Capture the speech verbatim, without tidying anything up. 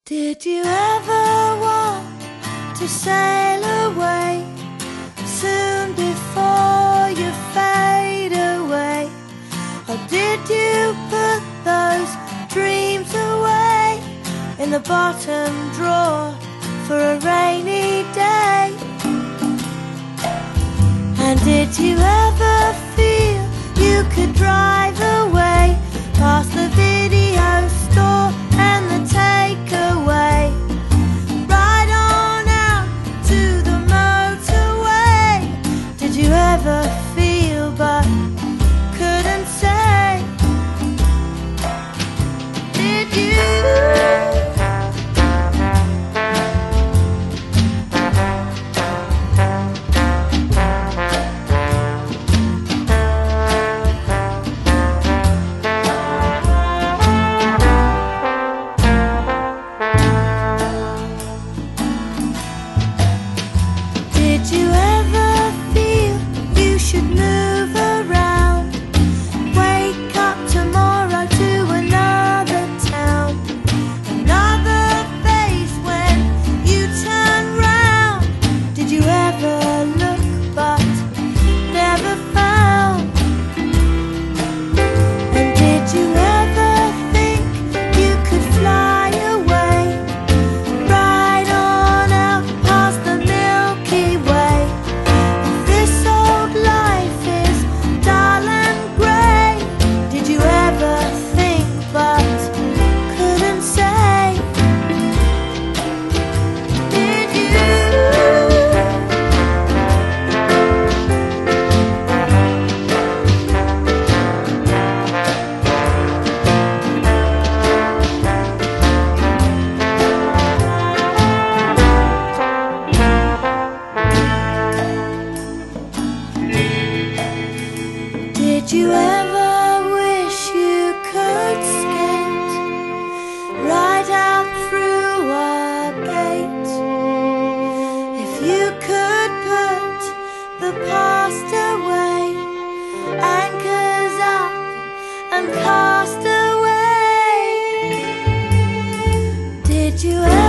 Did you ever want to sail away soon before you fade away? Or did you put those dreams away in the bottom drawer for a rainy day? And did you ever feel you could drive away past the video store and the takeaway, right on out to the motorway? Did you ever feel but couldn't say? Did you? Did you ever feel you should move around? Wake up tomorrow to another town, another face when you turn round. Did you ever look but never found? And did you ever think you could fly away, right on out past the Milky Way? This old life is dull and grey. Did you ever think but couldn't say? Did you? Did you ever wish you could skate right out through our gate? If you could put the past away, anchors up and cast away. Did you ever